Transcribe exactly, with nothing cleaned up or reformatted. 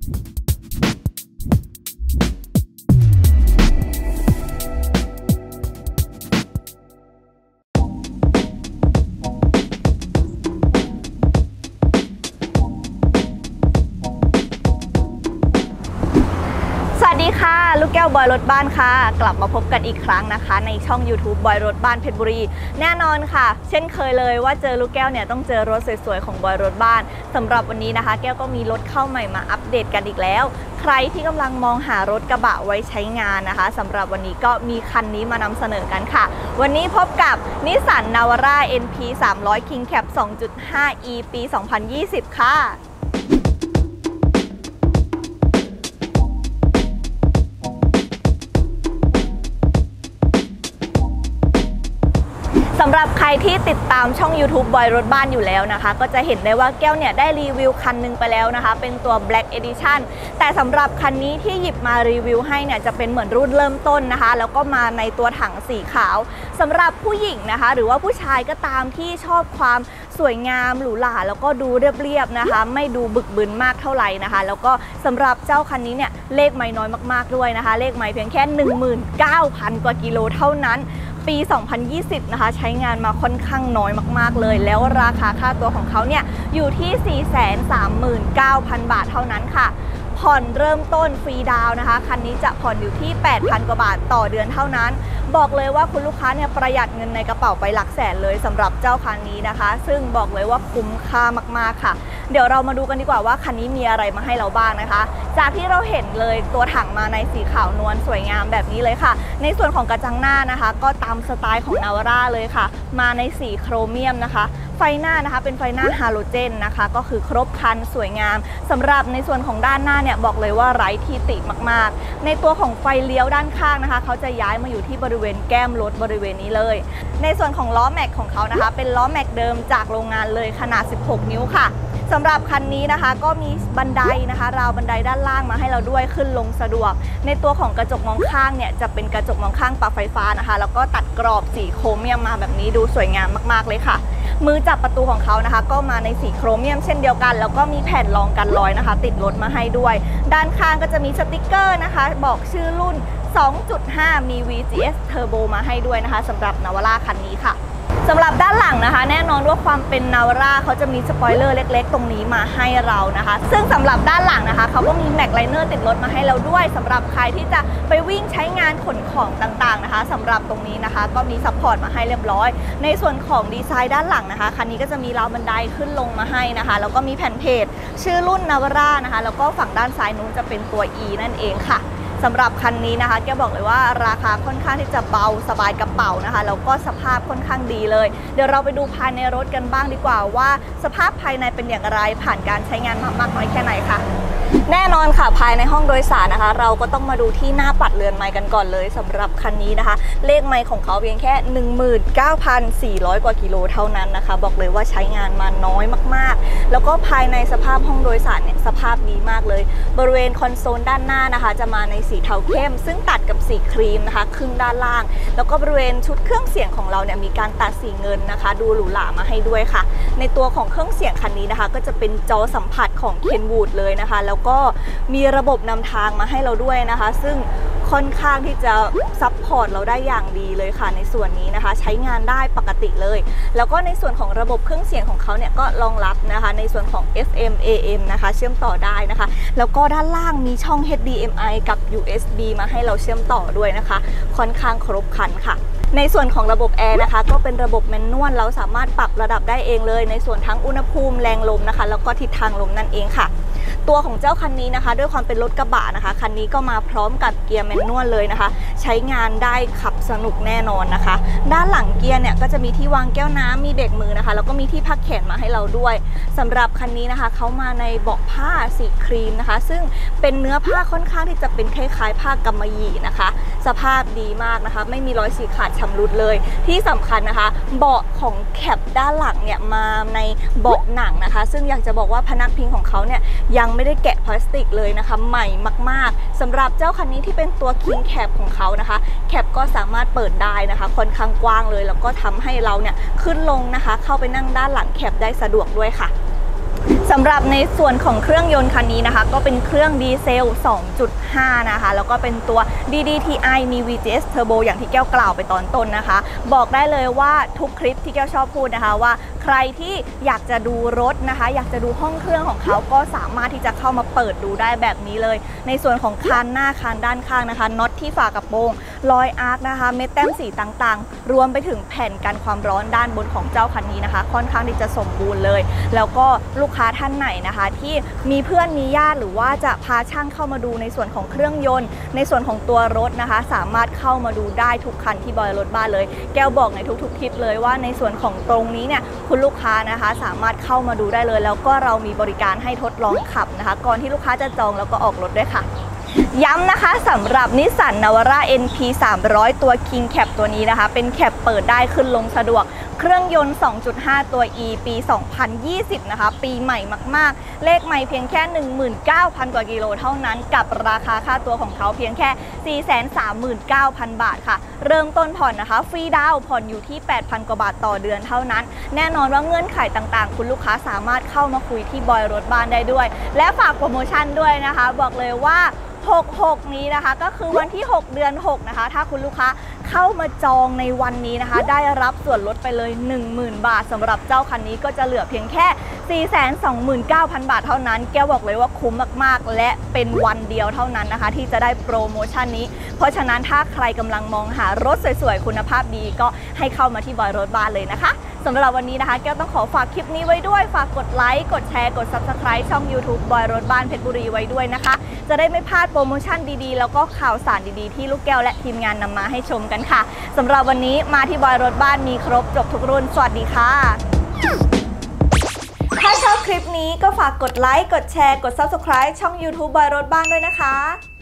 สวัสดีค่ะลูกแก้วบอยรถบ้านค่ะกลับมาพบกันอีกครั้งนะคะในช่อง ยูทูบ บอยรถบ้านเพชรบุรีแน่นอนค่ะเช่นเคยเลยว่าเจอลูกแก้วเนี่ยต้องเจอรถสวยๆของบอยรถบ้านสำหรับวันนี้นะคะแก้วก็มีรถเข้าใหม่มาอัปเดตกันอีกแล้วใครที่กำลังมองหารถกระบะไว้ใช้งานนะคะสำหรับวันนี้ก็มีคันนี้มานำเสนอกันค่ะวันนี้พบกับ Nissan Navara เอ็น พี สามร้อย King Cab สองจุดห้า อี ปี สองพันยี่สิบ ค่ะสำหรับใครที่ติดตามช่อง ยูทูบ บอยรถบ้านอยู่แล้วนะคะก็จะเห็นได้ว่าแก้วเนี่ยได้รีวิวคันนึงไปแล้วนะคะเป็นตัว Black Edition แต่สำหรับคันนี้ที่หยิบมารีวิวให้เนี่ยจะเป็นเหมือนรุ่นเริ่มต้นนะคะแล้วก็มาในตัวถังสีขาวสำหรับผู้หญิงนะคะหรือว่าผู้ชายก็ตามที่ชอบความสวยงามหรูหราแล้วก็ดูเรียบๆนะคะไม่ดูบึกบึนมากเท่าไหร่นะคะแล้วก็สำหรับเจ้าคันนี้เนี่ยเลขไม่น้อยมากๆด้วยนะคะเลขไม่เพียงแค่ หนึ่งหมื่นเก้าพัน กว่ากิโลเท่านั้นปี สองพันยี่สิบ นะคะใช้งานมาค่อนข้างน้อยมากๆเลยแล้วราคาค่าตัวของเขาเนี่ยอยู่ที่ สี่แสนสามหมื่นเก้าพัน บาทเท่านั้นค่ะผ่อนเริ่มต้นฟรีดาวนะคะคันนี้จะผ่อนอยู่ที่ แปดพัน กว่าบาทต่อเดือนเท่านั้นบอกเลยว่าคุณลูกค้าเนี่ยประหยัดเงินในกระเป๋าไปหลักแสนเลยสำหรับเจ้าคันนี้นะคะซึ่งบอกเลยว่าคุ้มค่ามากๆค่ะเดี๋ยวเรามาดูกันดีกว่าว่าคันนี้มีอะไรมาให้เราบ้างนะคะจากที่เราเห็นเลยตัวถังมาในสีขาวนวลสวยงามแบบนี้เลยค่ะในส่วนของกระจังหน้านะคะก็ตามสไตล์ของนาวาร่าเลยค่ะมาในสีโครเมียมนะคะไฟหน้านะคะเป็นไฟหน้าฮาโลเจนนะคะก็คือครบครันสวยงามสำหรับในส่วนของด้านหน้าเนี่ยบอกเลยว่าไร้ที่ติมากๆในตัวของไฟเลี้ยวด้านข้างนะคะเขาจะย้ายมาอยู่ที่บริเวณแก้มรถบริเวณนี้เลยในส่วนของล้อแม็กของเขานะคะเป็นล้อแม็กเดิมจากโรงงานเลยขนาดสิบหกนิ้วค่ะสำหรับคันนี้นะคะก็มีบันไดนะคะราวบันไดด้านล่างมาให้เราด้วยขึ้นลงสะดวกในตัวของกระจกมองข้างเนี่ยจะเป็นกระจกมองข้างปรับไฟฟ้านะคะแล้วก็ตัดกรอบสีโครเมียมมาแบบนี้ดูสวยงามมากๆเลยค่ะมือจับประตูของเขานะคะก็มาในสีโครเมียมเช่นเดียวกันแล้วก็มีแผ่นรองกันรอยนะคะติดรถมาให้ด้วยด้านข้างก็จะมีสติกเกอร์นะคะบอกชื่อรุ่น สองจุดห้า มี วี จี เอส Turbo มาให้ด้วยนะคะสำหรับนาวาร่าคันนี้ค่ะสำหรับด้านหลังนะคะแน่นอนว่าความเป็นนาวาร่าเขาจะมีสปอยเลอร์เล็กๆตรงนี้มาให้เรานะคะซึ่งสำหรับด้านหลังนะคะเขาก็มีแม็กไลเนอร์ติดรถมาให้เราด้วยสำหรับใครที่จะไปวิ่งใช้งานขนของต่างๆนะคะสำหรับตรงนี้นะคะก็มีซัพพอร์ตมาให้เรียบร้อยในส่วนของดีไซน์ด้านหลังนะคะคันนี้ก็จะมีราวบันไดขึ้นลงมาให้นะคะแล้วก็มีแผ่นเพจชื่อรุ่นนาวาร่านะคะแล้วก็ฝั่งด้านซ้ายนู้นจะเป็นตัว E นั่นเองค่ะสำหรับคันนี้นะคะแกบอกเลยว่าราคาค่อนข้างที่จะเบาสบายกระเป๋านะคะแล้วก็สภาพค่อนข้างดีเลยเดี๋ยวเราไปดูภายในรถกันบ้างดีกว่าว่าสภาพภายในเป็นอย่างไรผ่านการใช้งานมามากน้อยแค่ไหนค่ะแน่นอนค่ะภายในห้องโดยสารนะคะเราก็ต้องมาดูที่หน้าปัดเรือนไมค์กันก่อนเลยสำหรับคันนี้นะคะเลขไมค์ของเขาเพียงแค่ หนึ่งหมื่นเก้าพันสี่ร้อย กว่ากิโลเท่านั้นนะคะบอกเลยว่าใช้งานมาน้อยมากๆแล้วก็ภายในสภาพห้องโดยสารเนี่ยสภาพดีมากเลยบริเวณคอนโซลด้านหน้านะคะจะมาในสีเทาเข้มซึ่งตัดกับสีครีมนะคะครึ่งด้านล่างแล้วก็บริเวณชุดเครื่องเสียงของเราเนี่ยมีการตัดสีเงินนะคะดูหรูหรามาให้ด้วยค่ะในตัวของเครื่องเสียงคันนี้นะคะก็จะเป็นจอสัมผัสของ Kenwood เลยนะคะแล้วก็มีระบบนำทางมาให้เราด้วยนะคะซึ่งค่อนข้างที่จะซัพพอร์ตเราได้อย่างดีเลยค่ะในส่วนนี้นะคะใช้งานได้ปกติเลยแล้วก็ในส่วนของระบบเครื่องเสียงของเขาเนี่ยก็รองรับนะคะในส่วนของ เอฟ เอ็ม เอ เอ็ม นะคะเชื่อมต่อได้นะคะแล้วก็ด้านล่างมีช่อง เอช ดี เอ็ม ไอ กับ ยู เอส บี มาให้เราเชื่อมต่อด้วยนะคะค่อนข้างครบครันค่ะในส่วนของระบบแอร์นะคะก็เป็นระบบแมนนวลเราสามารถปรับระดับได้เองเลยในส่วนทั้งอุณหภูมิแรงลมนะคะแล้วก็ทิศทางลมนั่นเองค่ะตัวของเจ้าคันนี้นะคะด้วยความเป็นรถกระบะนะคะคันนี้ก็มาพร้อมกับเกียร์แมนนวลเลยนะคะใช้งานได้ขับสนุกแน่นอนนะคะด้านหลังเกียร์เนี่ยก็จะมีที่วางแก้วน้ำมีเบรกมือนะคะแล้วก็มีที่พักแขนมาให้เราด้วยสำหรับคันนี้นะคะเขามาในเบาะผ้าสีครีมนะคะซึ่งเป็นเนื้อผ้าค่อนข้างที่จะเป็นคล้ายๆผ้ากำมะหยี่นะคะสภาพดีมากนะคะไม่มีรอยฉีกขาดชำรุดเลยที่สำคัญนะคะเบาะของแคปด้านหลังเนี่ยมาในเบาะหนังนะคะซึ่งอยากจะบอกว่าพนักพิงของเขาเนี่ยยังไม่ได้แกะพลาสติกเลยนะคะใหม่มากๆสำหรับเจ้าคันนี้ที่เป็นตัว King Cab ของเขานะคะแคปก็สามารถเปิดได้นะคะค่อนข้างกว้างเลยแล้วก็ทำให้เราเนี่ยขึ้นลงนะคะเข้าไปนั่งด้านหลังแคปได้สะดวกด้วยค่ะสำหรับในส่วนของเครื่องยนต์คันนี้นะคะก็เป็นเครื่องดีเซล สองจุดห้า นะคะแล้วก็เป็นตัว ดี ดี ที ไอ มี วี จี เอส Turbo อย่างที่แก้วกล่าวไปตอนต้นนะคะบอกได้เลยว่าทุกคลิปที่แก้วชอบพูดนะคะว่าใครที่อยากจะดูรถนะคะอยากจะดูห้องเครื่องของเขาก็สามารถที่จะเข้ามาเปิดดูได้แบบนี้เลยในส่วนของคานหน้าคานด้านข้างนะคะน็อตที่ฝากระโปรงรอยอาร์คนะคะเม็ดแต้มสีต่างๆรวมไปถึงแผ่นกันความร้อนด้านบนของเจ้าคันนี้นะคะค่อนข้างที่จะสมบูรณ์เลยแล้วก็ลูกค้าท่านไหนนะคะที่มีเพื่อนมีญาติหรือว่าจะพาช่างเข้ามาดูในส่วนของเครื่องยนต์ในส่วนของตัวรถนะคะสามารถเข้ามาดูได้ทุกคันที่บอยรถบ้านเลยแก้วบอกในทุกๆคลิปเลยว่าในส่วนของตรงนี้เนี่ยคุณลูกค้านะคะสามารถเข้ามาดูได้เลยแล้วก็เรามีบริการให้ทดลองขับนะคะก่อนที่ลูกค้าจะจองแล้วก็ออกรถด้วยค่ะย้ำนะคะสำหรับ Nissan Navara เอ็น พี สามร้อย ตัว King Cab ตัวนี้นะคะเป็นแคปเปิดได้ขึ้นลงสะดวกเครื่องยนต์ สองจุดห้า ตัว E ปี สองพันยี่สิบ นะคะปีใหม่มากๆเลขใหม่เพียงแค่ หนึ่งหมื่นเก้าพัน กว่ากิโลเท่านั้นกับราคาค่าตัวของเขาเพียงแค่ สี่แสนสามหมื่นเก้าพัน บาทค่ะเริ่มต้นผ่อนนะคะฟรีดาวน์ผ่อนอยู่ที่ แปดพัน กว่าบาทต่อเดือนเท่านั้นแน่นอนว่าเงื่อนไขต่างๆคุณลูกค้าสามารถเข้ามาคุยที่บอยรถบ้านได้ด้วยและฝากโปรโมชั่นด้วยนะคะบอกเลยว่าหกหกนี้นะคะก็คือวันที่หกเดือนหกนะคะถ้าคุณลูกค้าเข้ามาจองในวันนี้นะคะได้รับส่วนลดไปเลย หนึ่งหมื่น บาทสำหรับเจ้าคันนี้ก็จะเหลือเพียงแค่ สี่แสนสองหมื่นเก้าพัน บาทเท่านั้นแก้วบอกเลยว่าคุ้มมากๆและเป็นวันเดียวเท่านั้นนะคะที่จะได้โปรโมชั่นนี้เพราะฉะนั้นถ้าใครกำลังมองหารถสวยๆคุณภาพดีก็ให้เข้ามาที่บอยรถบ้านเลยนะคะสำหรับวันนี้นะคะแก้วต้องขอฝากคลิปนี้ไว้ด้วยฝากกดไลค์กดแชร์กด ซับสไครบ์ ช่อง ยูทูบ บอยรถบ้านเพชรบุรีไว้ด้วยนะคะจะได้ไม่พลาดโปรโมชั่นดีๆแล้วก็ข่าวสารดีๆที่ลูกแก้วและทีมงานนำมาให้ชมกันค่ะสำหรับวันนี้มาที่บอยรถบ้านมีครบจบทุกรุ่นสวัสดีค่ะถ้าชอบคลิปนี้ก็ฝากกดไลค์กดแชร์กด ซับสไครบ์ ช่อง ยูทูบ บอยรถบ้านด้วยนะคะ